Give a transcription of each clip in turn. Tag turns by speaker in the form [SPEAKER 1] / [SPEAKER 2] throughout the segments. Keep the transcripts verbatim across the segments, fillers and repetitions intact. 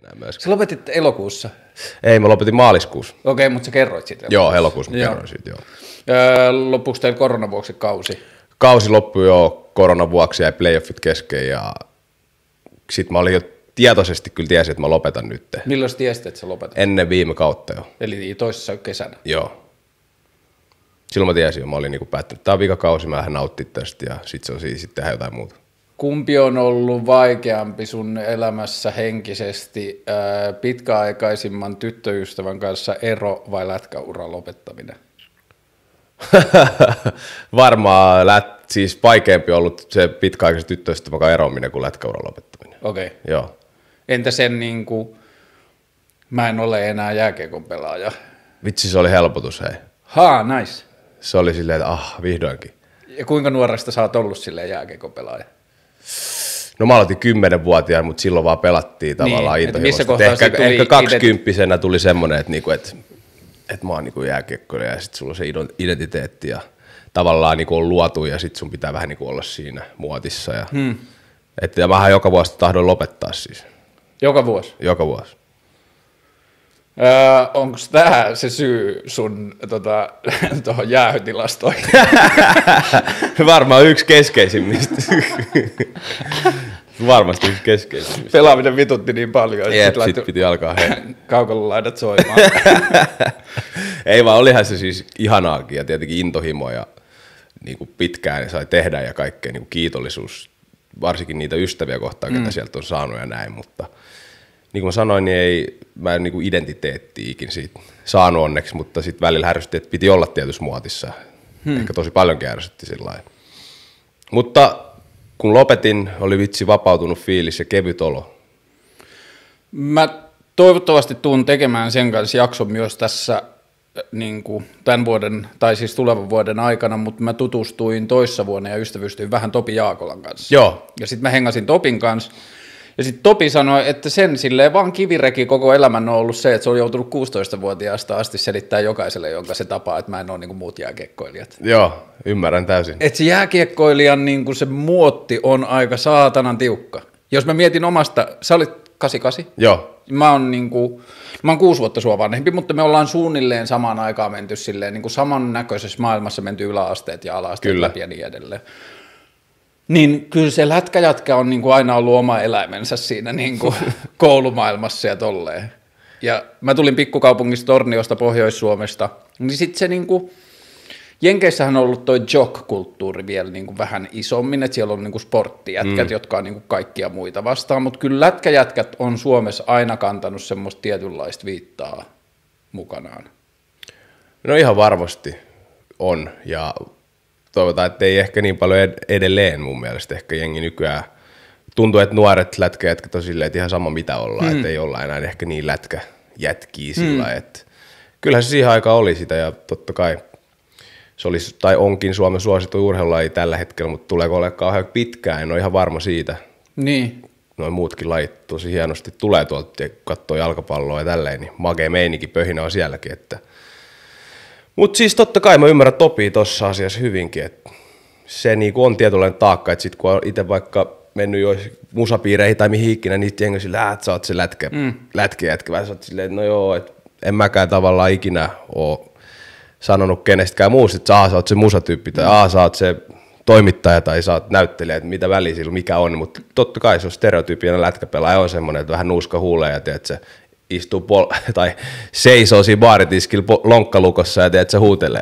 [SPEAKER 1] enää myöskään.
[SPEAKER 2] Sä lopetit elokuussa?
[SPEAKER 1] Ei, mä lopetin maaliskuussa.
[SPEAKER 2] Okei, okay, mutta sä kerroit siitä.
[SPEAKER 1] Joo, elokuussa mä joo. kerroin siitä, joo.
[SPEAKER 2] Öö, loppuuko teillä koronan vuoksi kausi?
[SPEAKER 1] Kausi loppui jo koronan vuoksi, jäi playoffit kesken ja sit mä olin jo tietoisesti kyllä tiesin, että mä lopetan nyt.
[SPEAKER 2] Milloin sä tiesit, että sä lopetat?
[SPEAKER 1] Ennen viime kautta jo.
[SPEAKER 2] Eli toisessa kesänä?
[SPEAKER 1] Joo. Silloin mä tiesin jo, mä olin niinku päättänyt, että tää on vikakausi, mä lähden nauttimaan tästä ja sit se on siis sitten tehdä jotain muuta.
[SPEAKER 2] Kumpi on ollut vaikeampi sun elämässä henkisesti, ää, pitkäaikaisimman tyttöystävän kanssa ero vai lätkäuran lopettaminen?
[SPEAKER 1] Varmaan lät, siis vaikeampi on ollut se pitkäaikaisen tyttöystävän kanssa eroaminen kuin lätkäuran lopettaminen.
[SPEAKER 2] Okei. Okay.
[SPEAKER 1] Joo.
[SPEAKER 2] Entä sen niin kuin, mä en ole enää jääkiekon pelaaja?
[SPEAKER 1] Vitsi, se oli helpotus, hei.
[SPEAKER 2] Haa, nice.
[SPEAKER 1] Se oli silleen, että ah, vihdoinkin.
[SPEAKER 2] Ja kuinka nuoresta sä oot ollut silleen jääkiekon pelaaja?
[SPEAKER 1] No mä aloitin kymmenvuotiaana, mutta silloin vaan pelattiin tavallaan
[SPEAKER 2] niin,
[SPEAKER 1] intohimosta. Ehkä, ehkä kaksikymppisenä tuli semmoinen, että, niinku, että, että mä oon niinku jääkiekkoilija ja sitten sulla on se identiteetti ja tavallaan niinku on luotu ja sitten sun pitää vähän niinku olla siinä muotissa. Ja, hmm. että, ja mähän joka vuosi tahdon lopettaa siis.
[SPEAKER 2] Joka vuosi?
[SPEAKER 1] Joka vuosi.
[SPEAKER 2] Öö, onko tämä se syy sun tota, tuohon jäähytilastoihin?
[SPEAKER 1] Varmaan yksi keskeisimmistä. Varmasti yksi keskeisimmistä.
[SPEAKER 2] Pelaaminen vitutti niin paljon,
[SPEAKER 1] että sit, sit piti alkaa hei.
[SPEAKER 2] Kaukololaidat soimaan.
[SPEAKER 1] Ei vaan, olihan se siis ihanaakin ja tietenkin intohimo ja niin kuin pitkään sai tehdä ja kaikkea niin kuin kiitollisuus, varsinkin niitä ystäviä kohtaan, mm. ketä sieltä on saanut ja näin, mutta niin kuin mä sanoin, niin ei mä en niin identiteettiä ikin siitä saanut onneksi, mutta sitten välillä härsytti, että piti olla tietyssä muotissa. Hmm. Ehkä tosi paljonkin ärsytti sillä lailla. Mutta kun lopetin, oli vitsi vapautunut fiilis ja kevyt olo.
[SPEAKER 2] Mä toivottavasti tuun tekemään sen kanssa jakson myös tässä niin kuin tämän vuoden, tai siis tulevan vuoden aikana, mutta mä tutustuin toissa vuonna ja ystävystyin vähän Topi Jaakolan kanssa.
[SPEAKER 1] Joo.
[SPEAKER 2] Ja sitten mä hengasin Topin kanssa. Ja sitten Topi sanoi, että sen silleen vaan kivireki koko elämän on ollut se, että se on joutunut kuusitoistavuotiaasta asti selittää jokaiselle, jonka se tapaa, että mä en ole niin kuin muut jääkiekkoilijat.
[SPEAKER 1] Joo, ymmärrän täysin.
[SPEAKER 2] Että se jääkiekkoilijan niin kuin se muotti on aika saatanan tiukka. Jos mä mietin omasta, sä olit kahdeksankymmentäkahdeksan?
[SPEAKER 1] Joo.
[SPEAKER 2] Mä oon, niin kuin, mä oon kuusi vuotta sua vanhempi, mutta me ollaan suunnilleen samaan aikaan menty silleen, niin kuin samannäköisessä maailmassa menty yläasteet ja ala-asteet
[SPEAKER 1] Kyllä.
[SPEAKER 2] läpi ja niin edelleen. Niin kyllä se lätkäjätkä on niin kuin aina ollut oma eläimensä siinä niin kuin koulumaailmassa ja tolleen. Ja mä tulin pikkukaupungista Torniosta Pohjois-Suomesta, niin sitten se niin kuin, Jenkeissähän on ollut toi jock-kulttuuri vielä niin kuin vähän isommin, että siellä on niin kuin sporttijätkät, mm. jotka on niin kuin kaikkia muita vastaan, mutta kyllä lätkäjätkät on Suomessa aina kantanut semmoista tietynlaista viittaa mukanaan.
[SPEAKER 1] No ihan varmasti on, ja toivotaan, että ei ehkä niin paljon edelleen mun mielestä ehkä jengi nykyään. Tuntuu, että nuoret lätkäjätkät on silleen, että ihan sama mitä ollaan, mm. että ei olla enää ehkä niin lätkäjätkiä sillä mm. että kyllähän se siihen aikaan oli sitä ja totta kai se olisi, tai onkin Suomen suosittu urheilulaji tällä hetkellä, mutta tuleeko olemaan kauhean pitkään, en ole ihan varma siitä.
[SPEAKER 2] Niin.
[SPEAKER 1] Noin muutkin lajit tosi hienosti tulee tuolta ja katsoo jalkapalloa ja tälleen, niin makea meininki, pöhinä on sielläkin, että mutta siis totta kai mä ymmärrän Topia tuossa asiassa hyvinkin, että se niinku on tietynlainen taakka, että sit kun on itse vaikka mennyt jo musapiireihin tai mihin ikinä, niin jengi sillä, että sä oot se lätkä, mm. lätkäjätkä, vähän sä oot silleen, että no joo, että en mäkään tavallaan ikinä ole sanonut kenestäkään muusta, että sä oot se musatyyppi tai mm. sä oot se toimittaja tai sä oot näyttelijä, että mitä väliä sillä mikä on, mutta totta kai se on stereotyyppinen lätkäpelaaja on semmoinen, että vähän nuuska huulee ja teet se istuu pol- tai seisoo siinä baaritiskillä lonkkalukossa ja teet se huutelee.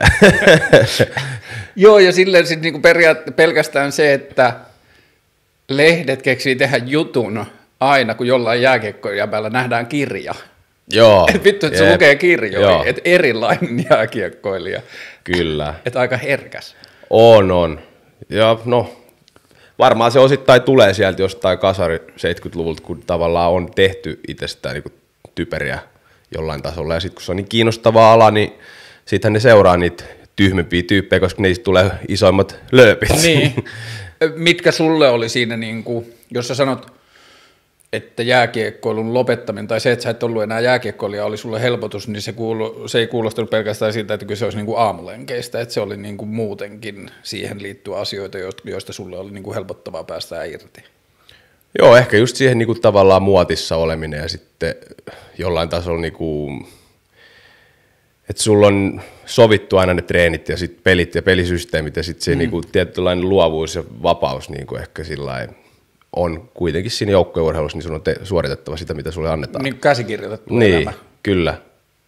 [SPEAKER 2] Joo, ja silleen sit niinku periaat- pelkästään se, että lehdet keksii tehdä jutun aina, kun jollain jääkiekkoilijalla nähdään kirja.
[SPEAKER 1] Joo.
[SPEAKER 2] Et vittu, että se lukee kirjoja, että erilainen jääkiekkoilija.
[SPEAKER 1] Kyllä.
[SPEAKER 2] Että aika herkäs.
[SPEAKER 1] On, on. Ja no, varmaan se osittain tulee sieltä jostain kasari seitsemänkymmentäluvulta, kun tavallaan on tehty itsestään niin kuin typeriä jollain tasolla. Ja sitten kun se on niin kiinnostava ala, niin sittenhän ne seuraa niitä tyhmempiä tyyppejä, koska niistä tulee isoimmat lööpit.
[SPEAKER 2] Niin. Mitkä sulle oli siinä, niin kuin, jos sä sanot, että jääkiekkoilun lopettaminen tai se, että sä et ollut enää jääkiekkoilija, oli sulle helpotus, niin se, kuulu, se ei kuulostanut pelkästään siltä, että kyllä se olisi niin kuin aamulenkeistä, että se oli niin kuin muutenkin siihen liittyviä asioita, joista sulle oli niin kuin helpottavaa päästä irti.
[SPEAKER 1] Joo, ehkä just siihen niinku tavallaan muotissa oleminen ja sitten jollain tasolla, niinku, että sulla on sovittu aina ne treenit ja sit pelit ja pelisysteemit ja sitten se mm. niinku, tietynlainen luovuus ja vapaus niinku ehkä sillain on kuitenkin siinä joukkueurheilussa, niin sun on te- suoritettava sitä, mitä sulle annetaan.
[SPEAKER 2] Niin käsikirjoitettu
[SPEAKER 1] niin,
[SPEAKER 2] elämä.
[SPEAKER 1] Kyllä.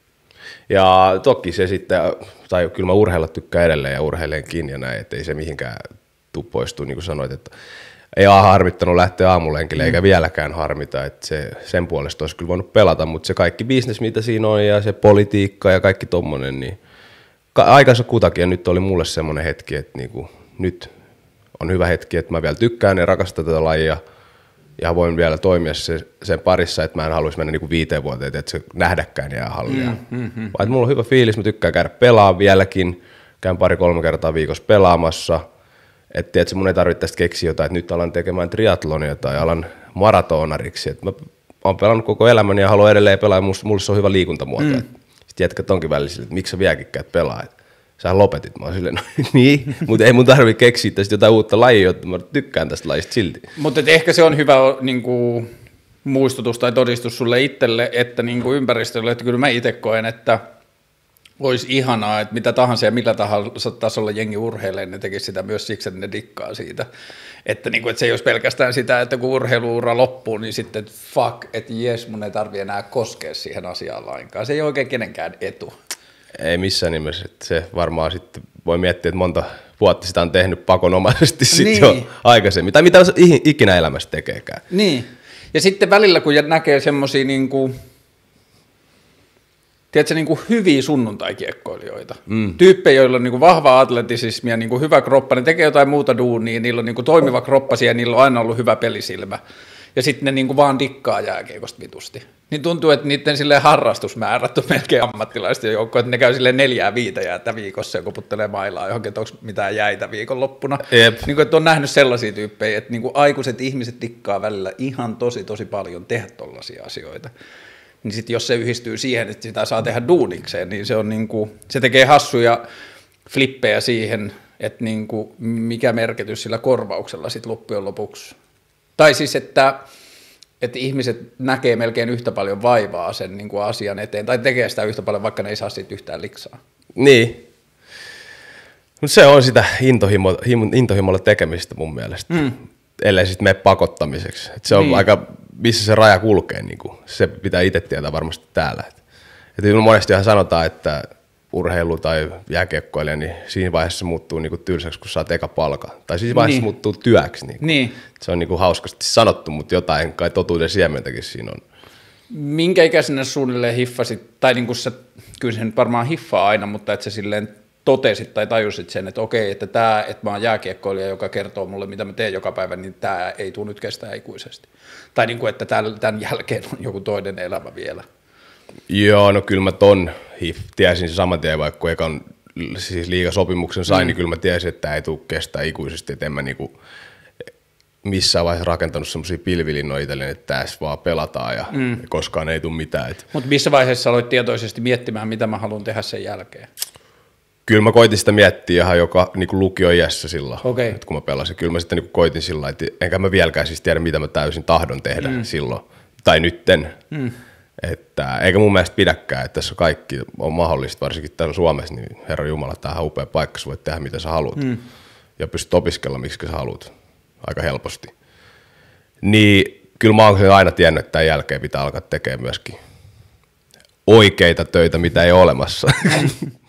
[SPEAKER 1] Ja toki se sitten, tai kyllä mä urheilla tykkään edelleen ja urheilenkin ja näin, ettei se mihinkään tuu poistuu, niin kuin sanoit, että ei ole harmittanut lähteä aamulenkille, mm. eikä vieläkään harmita, että se, sen puolesta olisi kyllä voinut pelata, mutta se kaikki business, mitä siinä on, ja se politiikka ja kaikki tommonen, niin ka- aikansa kutakin, ja nyt oli mulle semmoinen hetki, että niinku, nyt on hyvä hetki, että mä vielä tykkään ja rakastan tätä lajia, ja voin vielä toimia se, sen parissa, että mä en haluaisi mennä niinku viiteen vuoteen, että se nähdäkään jää hallia. Mm, mm, mm. Vaan mulla on hyvä fiilis, mä tykkään käydä pelaa vieläkin, käyn pari-kolme kertaa viikossa pelaamassa, että tiedätkö, mun ei tarvitse tästä keksiä jotain, että nyt alan tekemään triathlonia tai alan maratonariksi, että mä oon pelannut koko elämäni ja haluan edelleen pelaa, ja mulle se on hyvä liikuntamuoto. Mm. Sitten jätkät onkin välisillä, että miksi sä vieläkin käyt pelaa, että sä lopetit. Mä oon silleen, no niin, mutta ei mun tarvitse keksiä tästä jotain uutta lajia, jotta mä tykkään tästä lajista silti.
[SPEAKER 2] Mutta ehkä se on hyvä niin kuin, muistutus tai todistus sulle itselle, että niin kuin ympäristölle, että kyllä mä itse koen, että olisi ihanaa, että mitä tahansa ja millä tahansa tasolla jengi urheilee, ne tekisi sitä myös siksi, että ne dikkaa siitä. Että, niin kuin, että se ei olisi pelkästään sitä, että kun urheiluura loppuu, niin sitten että fuck, että jes, mun ei tarvitse enää koskea siihen asiaan lainkaan. Se ei ole oikein kenenkään etu.
[SPEAKER 1] Ei missään nimessä. Että se varmaan sitten voi miettiä, että monta vuotta sitä on tehnyt pakonomaisesti sitten niin. jo aikaisemmin. Tai mitä ikinä elämässä tekeekään.
[SPEAKER 2] Niin. Ja sitten välillä, kun näkee semmoisia niin kuin tiedätkö, niin kuin hyviä sunnuntaikiekkoilijoita. Mm. Tyyppejä, joilla on niin kuin vahva atletisismi ja niin kuin hyvä kroppa, ne tekee jotain muuta duunia, niillä on niin kuin toimiva kroppa ja niillä on aina ollut hyvä pelisilmä. Ja sitten ne niin kuin vaan dikkaa jääkiekosta vitusti. Niin tuntuu, että niiden silleen harrastusmäärät on melkein ammattilaisten joukkoja, että ne käy silleen neljää viitä jäätä viikossa ja koputtelee mailaa johonkin, että onko mitään jäitä viikonloppuna. Niin kuin, että on nähnyt sellaisia tyyppejä, että niin kuin aikuiset ihmiset dikkaa välillä ihan tosi tosi paljon tehdä tollaisia asioita. Niin sitten jos se yhdistyy siihen, että sitä saa tehdä duunikseen, niin se, on niinku, se tekee hassuja flippejä siihen, että niinku, mikä merkitys sillä korvauksella sitten loppujen lopuksi. Tai siis, että, että ihmiset näkee melkein yhtä paljon vaivaa sen niinku asian eteen, tai tekee sitä yhtä paljon, vaikka ne ei saa siitä yhtään liksaa.
[SPEAKER 1] Niin. Mutta se on sitä intohimo, intohimolla tekemistä mun mielestä, mm. ellei sitten mene pakottamiseksi. Et se on niin. aika... missä se raja kulkee, niin kuin, se pitää itse tietää varmasti täällä. Et, et monestihan sanotaan, että urheilu tai jääkiekkoilija, niin siinä vaiheessa se muuttuu niin kuin tylsäksi, kun saat eka palkan. Tai siinä vaiheessa niin. se muuttuu työksi. Niin
[SPEAKER 2] niin.
[SPEAKER 1] Se on niin kuin hauskasti sanottu, mutta jotain kai totuuden siementäkin siinä on.
[SPEAKER 2] Minkä ikäisenä suunnilleen hiffasit, tai niin kuin sä, kyllä se nyt varmaan hiffaa aina, mutta että sä silleen totesit tai tajusit sen, että okei, että tämä, että mä oon jääkiekkoilija, joka kertoo mulle, mitä mä teen joka päivä, niin tämä ei tule nyt kestää ikuisesti. Tai niin kuin, että tämän jälkeen on joku toinen elämä vielä.
[SPEAKER 1] Joo, no kyllä mä ton hif, tiesin saman tien, vaikka kun ekan siis liigasopimuksen sain, mm. niin kyllä mä tiesin, että tämä ei tule kestää ikuisesti, että en mä niinku missään vaiheessa rakentanut semmoisia pilvilinnoja itselleen, että tässä vaan pelataan ja mm. koskaan ei tule mitään.
[SPEAKER 2] Mutta missä vaiheessa aloit tietoisesti miettimään, mitä mä haluan tehdä sen jälkeen?
[SPEAKER 1] Kyllä mä koitin sitä miettiä ihan joka niin lukio-iässä silloin,
[SPEAKER 2] okay.
[SPEAKER 1] että kun mä pelasin. Kyllä mä sitten niin koitin sillä että enkä mä vieläkään siis tiedä, mitä mä täysin tahdon tehdä mm. silloin. Tai nytten. Mm. Että, eikä mun mielestä pidäkään, että tässä kaikki on mahdollista, varsinkin täällä Suomessa, niin Herra Jumala, tämähän on upea paikka, sä voit tehdä mitä sä haluat. Mm. Ja pystyt opiskella, miksi sä haluat, aika helposti. Niin kyllä mä oon aina tiennyt, että tämän jälkeen pitää alkaa tekemään myöskin oikeita töitä, mitä ei ole olemassa.